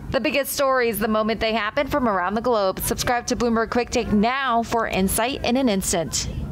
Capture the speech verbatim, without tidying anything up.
The biggest stories the moment they happen from around the globe. Subscribe to Bloomberg Quicktake now for insight in an instant.